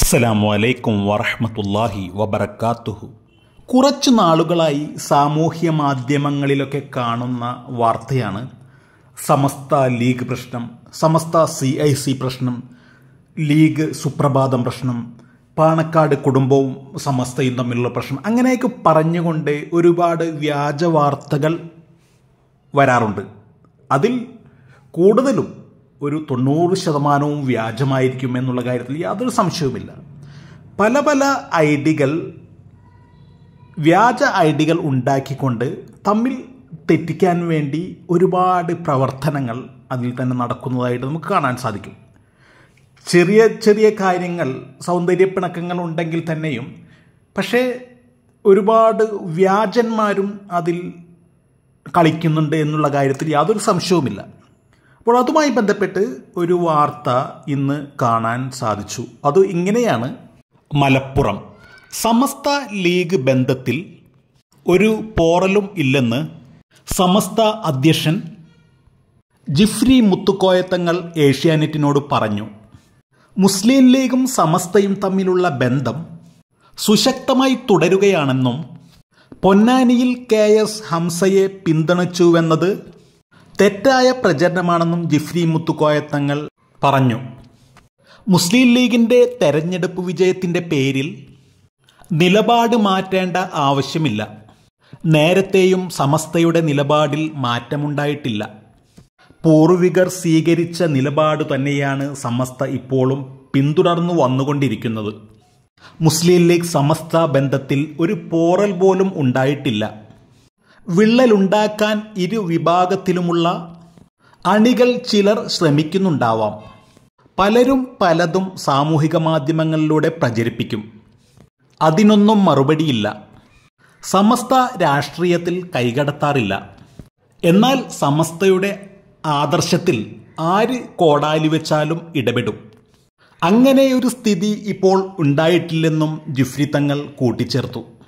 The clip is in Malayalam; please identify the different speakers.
Speaker 1: അസ്സലാമു അലൈക്കും വറഹ്മത്തുള്ളാഹി വബറകാതുഹു. കുറച്ച് നാളുകളായി സാമൂഹ്യ മാധ്യമങ്ങളിലൊക്കെ കാണുന്ന വാർത്തയാണ് സമസ്ത ലീഗ് പ്രശ്നം, സമസ്ത CIC പ്രശ്നം, ലീഗ് സുപ്രഭാതം പ്രശ്നം, പാണക്കാട് കുടുംബവും സമസ്തയും തമ്മിലുള്ള പ്രശ്നം. അങ്ങനെയൊക്കെ പറഞ്ഞുകൊണ്ട് ഒരുപാട് വ്യാജ വാർത്തകൾ വരാറുണ്ട്. അതിൽ കൂടുതലും ഒരു 90% വ്യാജമായിരിക്കും എന്നുള്ള കാര്യത്തിൽ യാതൊരു സംശയവുമില്ല. പല വ്യാജ ഐഡികൾ ഉണ്ടാക്കിക്കൊണ്ട് തമ്മിൽ തെറ്റിക്കാൻ വേണ്ടി ഒരുപാട് പ്രവർത്തനങ്ങൾ അതിൽ തന്നെ നടക്കുന്നതായിട്ട് നമുക്ക് കാണാൻ സാധിക്കും. ചെറിയ ചെറിയ കാര്യങ്ങൾ, സൗന്ദര്യപ്പിണക്കങ്ങൾ ഉണ്ടെങ്കിൽ തന്നെയും പക്ഷേ ഒരുപാട് വ്യാജന്മാരും അതിൽ കളിക്കുന്നുണ്ട് എന്നുള്ള കാര്യത്തിൽ യാതൊരു സംശയവുമില്ല. അപ്പോൾ അതുമായി ബന്ധപ്പെട്ട് ഒരു വാർത്ത ഇന്ന് കാണാൻ സാധിച്ചു. അത് ഇങ്ങനെയാണ്: മലപ്പുറം സമസ്ത ലീഗ് ബന്ധത്തിൽ ഒരു പോറലും ഇല്ലെന്ന് സമസ്ത അധ്യക്ഷൻ ജിഫ്രി മുത്തുക്കോയത്തങ്ങൾ ഏഷ്യാനെറ്റിനോട് പറഞ്ഞു. മുസ്ലിം ലീഗും സമസ്തയും തമ്മിലുള്ള ബന്ധം സുശക്തമായി തുടരുകയാണെന്നും പൊന്നാനിയിൽ KS ഹംസയെ പിന്തുണച്ചുവെന്നത് തെറ്റായ പ്രചരണമാണെന്നും ജിഫ്രി മുത്തുക്കോയത്തങ്ങൾ പറഞ്ഞു. മുസ്ലിം ലീഗിൻ്റെ തെരഞ്ഞെടുപ്പ് വിജയത്തിൻ്റെ പേരിൽ നിലപാട് മാറ്റേണ്ട ആവശ്യമില്ല. നേരത്തെയും സമസ്തയുടെ നിലപാടിൽ മാറ്റമുണ്ടായിട്ടില്ല. പൂർവികർ സ്വീകരിച്ച നിലപാട് തന്നെയാണ് സമസ്ത ഇപ്പോഴും പിന്തുടർന്നു വന്നുകൊണ്ടിരിക്കുന്നത്. മുസ്ലിം ലീഗ് സമസ്ത ബന്ധത്തിൽ ഒരു പോറൽ പോലും ഉണ്ടായിട്ടില്ല. വിള്ളലുണ്ടാക്കാൻ ഇരു വിഭാഗത്തിലുമുള്ള അണികൾ ചിലർ ശ്രമിക്കുന്നുണ്ടാവാം. പലരും പലതും സാമൂഹിക മാധ്യമങ്ങളിലൂടെ പ്രചരിപ്പിക്കും. അതിനൊന്നും മറുപടിയില്ല. സമസ്ത രാഷ്ട്രീയത്തിൽ കൈകടത്താറില്ല. എന്നാൽ സമസ്തയുടെ ആദർശത്തിൽ ആര് കോടാലി വെച്ചാലും ഇടപെടും. അങ്ങനെയൊരു സ്ഥിതി ഇപ്പോൾ ഉണ്ടായിട്ടില്ലെന്നും ജിഫ്രി തങ്ങൾ കൂട്ടിച്ചേർത്തു.